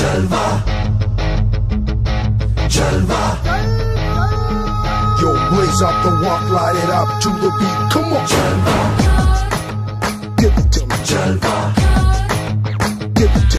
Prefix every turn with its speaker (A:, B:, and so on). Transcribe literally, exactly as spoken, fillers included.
A: Jalwa, Jalwa. Yo, blaze up the walk, light it up to the beat. Come on, Jalwa.